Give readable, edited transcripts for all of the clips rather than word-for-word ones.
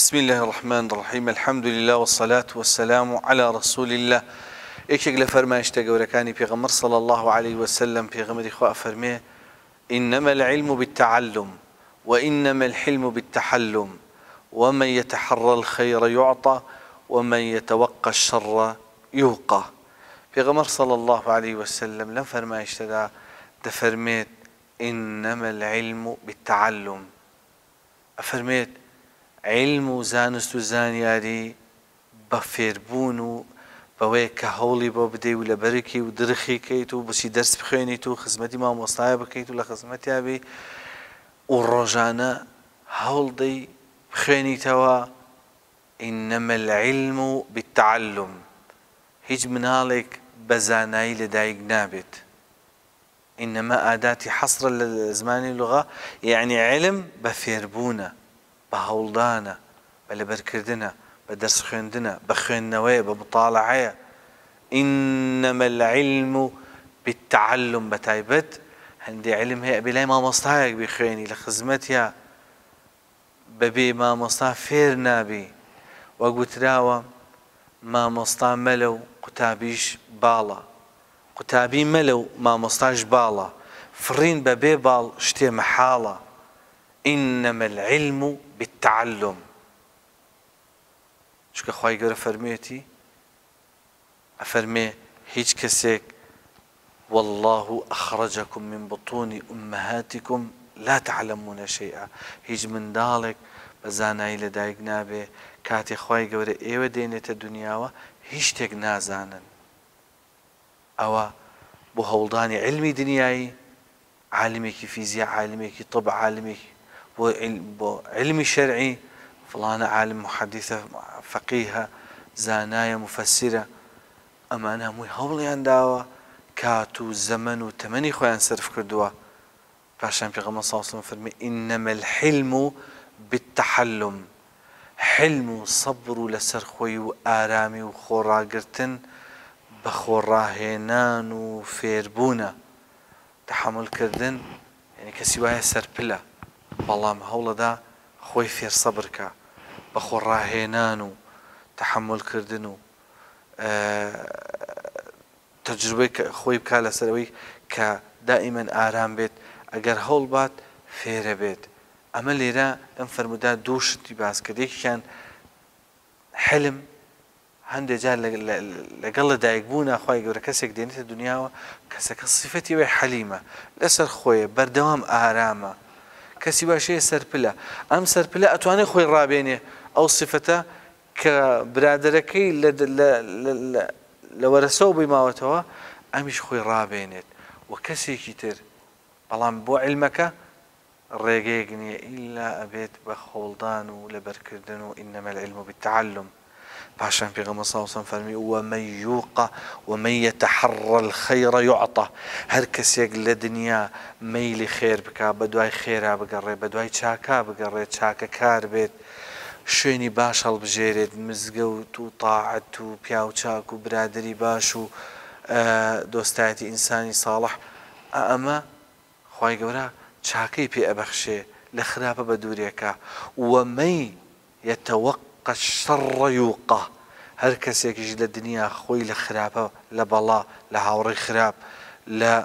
بسم الله الرحمن الرحيم. الحمد لله والصلاة والسلام على رسول الله. يكيك لفرماشتا قوركاني بيغمر صلى الله عليه وسلم بيغمر إخوة فرميه: إنما العلم بالتعلم وإنما الحلم بالتحلم ومن يتحرى الخير يعطى ومن يتوقى الشر يوقى. بيغمر صلى الله عليه وسلم لم فرماشتا دفرميت إنما العلم بالتعلم، أفرميت علم و زانست و زانیاری بە فێربوون و بەوەیە کە هەوڵی بۆ بدەی و لە بەرەکی و درخی کەیت و بچی دەرس بخوێنیت و خزمەتی مامۆستایە بکەیت و لە خزمەتیا بی و ڕۆژانە هەوڵ دەی بخوێنیتەوە. ئینەمە العلم بالتعلم، هیچ مناڵێک بە زانایی لەدایک نابێت. ئینەمە ئاداتی حەسرە لە زمانی لوغە، یعنی علم بە فێربوونە، بە هەوڵدانە، بە لەبەرکردنە، بە دەرس خوێندنە، بە خوێندنەوەیە، بە مطالعەیە. ئینەمە العلم بالتعلم، بەتایبەت هەندێک علم هەیە بێ لای مامۆستایەک بخوێنی لە خزمەتیا بەبێ مامۆستا فێر نابی. وەگوتراوە مامۆستا مەلە و قوتابیش باڵە، قوتابی مەلە و مامۆستاش باڵە، فڕین بەبێ باڵ شتێ مەحاڵە. إنما العلم بالتعلم. شكا خواهي قرأ فرميتي أفرمي هيج كسيك والله أخرجكم من بطون أمهاتكم لا تعلمون شيئا. هيج من دالك بزاناي لدايق نابي كاتي خواهي قرأ ايوه دينة الدنيا هيج تيك نازانا أو بو هولداني علمي دنياي، عالمي فيزياء، عالمي طب، عالمي علمي شرعي، فلانة عالم محدثة فقيهة زاناية مفسرة، أمانة موي هوليان داوة كاتو زمن و تمني خوان صرف كردوا. باشان بيغمى صلى الله عليه وسلم فرمي إنما الحلم بالتحلم، حلم صبر لسر خوي و آرامي و خوراقرتن بخوراهنان و فيربونا. تحمل كردن يعني كسيوايا سربلا، بەڵام هەوڵەدا خۆی فێر سەبرکە بە خۆڕاهێنان و تەحملکردن و تەجروبەی خۆی بکات لەسەرەوەی کە دائیمەن ئارام بێت. ئەگەر هەوڵ بات فێرە بێت. ئەمە لێرە ئەم فەرموودا دوو شتی باس کرد. یەکیان حلم، هەندێک جار لەگەڵ لەدایکبوونا خوای گەورە کەسێک دێنێتە دنیاوە، کەسەکە سیفەتی وێ حەلیمە، لەسەر خۆیە بەردەوام ئارامە، کەسی باشەیە سەرپلە. ئەم سەرپلە ئەتوانێت خۆی ڕابێنێ ئەو سیفەتە کە برادەرەکەی لە وەرەسەوە بماوەتەوە ئەمیش خۆی ڕابێنێت و کەسێکی تر. بەڵام بۆ علمەکە ڕێگەیەک نییە ئیلا ئەبێت بە خۆڵدان و لەبەرکردن و ئینەمە العلم بالتعلم. پاشان پێغەمبەر صلی الله علیه و سلم فەرمی ومن یوقە ومن یتحڕى الخەیڕ یعطى. هەر کەسێک لە دنیا مەیلی خێر بکات، بە دوای خێرا بگەڕێ، بە دوای چاکا بگەڕێت، چاکە کار بێت، شوێنی باش هەڵبژێرێت، مزگەوت و تاعەت و پیاو چاک و برادری باش و دۆستایەتی ئینسانی ساڵح، ئەمە خوای گەورە چاکەی پێ ئەبەخشێ، لە خراپە بە دوورێکە. ومن یتوقى الشر يوقى. هەر کەسێکیش لە دنیا خۆی لە خراپە، لە بەڵا، لە هاوڕێی خراپ، لە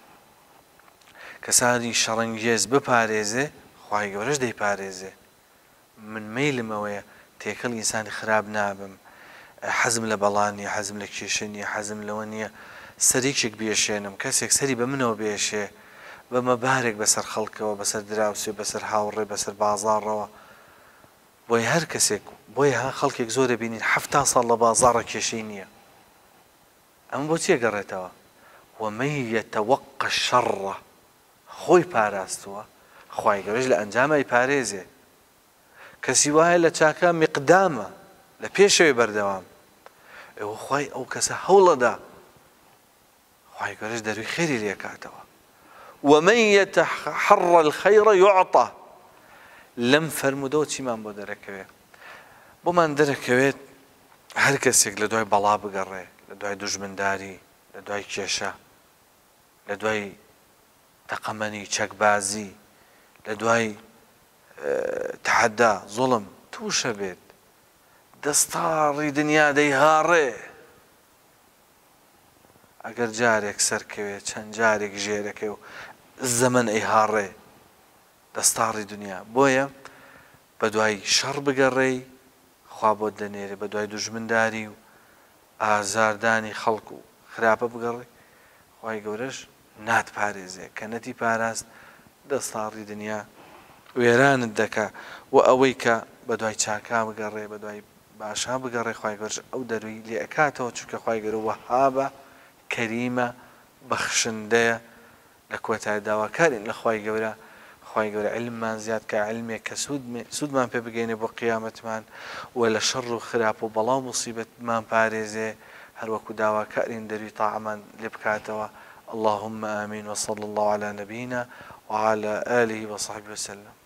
کەسانی شەڕەنگێز بپارێزێ، خوای گەورەش دەیپارێزێ. من مەیلمەوەیە تێکەڵ ئینسانی خراپ نابم، حەزم لە بەڵا نییە، حەزم لە کێشە نییە، حەزم لەوە نییە سەرێکێک بێشێنم، کەسێک سەری بە منەوە بێشێ، بە مەبارێک بەسەر خەڵکەوە، بەسەر دراوسێ، بەسەر هاوڕێ، بەسەر بازاڕەوە. بۆی هەر کەسێک، بۆیە خەڵکێک زۆرە بینین 70 ساڵ لە بازاڕە کێشەی نییە. ئەمە بۆ چیە گەڕێتەوە؟ ومن یتوقى الشر، خۆی پاراستووە، خوای گەورەش لە ئەنجامای پارێزێ. کەسی وایە لە چاکە میقدامە، لە پێشەوەی بەردەوام، ئێوە خوای ئەو کەسە هەوڵەدا، خوای گەورەش دەروی خێری لێکاتەوە. ومن یتحڕى الخەیڕ یعطى. لەم فەرموودەوە چیمان بۆ دەرەکەوێت؟ بۆمان دەرەکەوێت هەر کەسێک لە دوای بەڵا بگەڕێ، لە دوای دوژمنداری، لە دوای کێشە، لە دوای تەقەمەنی چەکبازی، لە دوای تەحەدا، زوڵم، تووشە بێت دەستاڕی دنیا دەیهاڕێ ئەگەر جارێک سەرکەوێت چەند جارێک ژێرەکەی و زەمن ئەیهاڕێ دەستاڕی دنیا بۆیە بە دوای شەڕ بگەڕێی خوا بۆ دەنێرێ بە دوای دوژمنداری و ئازاردانی خەڵک و خراپە بگەڕێ خوای گەورەش ناتپارێزێ کە نەتی پاراست دەستاڕی دنیا وێرانت دەکا و ئەوەی کە بە دوای چاکا بگەڕێ بە دوای باشا بگەڕێ خوای گەورەش ئەو دەروی لێ ئەکاتەوە چونکە خوای گەورە وەهابە کەریمە بەخشندەیە لە کۆتای داواکارین لە خوای گەورە خوای گەورە علممان زیاد کە علمێک کە سوودمان پێ بگەینێ بۆ قیامەتمان و لە شەڕ و خراپ و بەڵاو موسیبەتمان پارێزێ هەروەکو داواکارین دەروی تاعامان لێ بکاتەوە اللهم آمين وصلى الله على نبينا وعلى آله وصحبه وسلم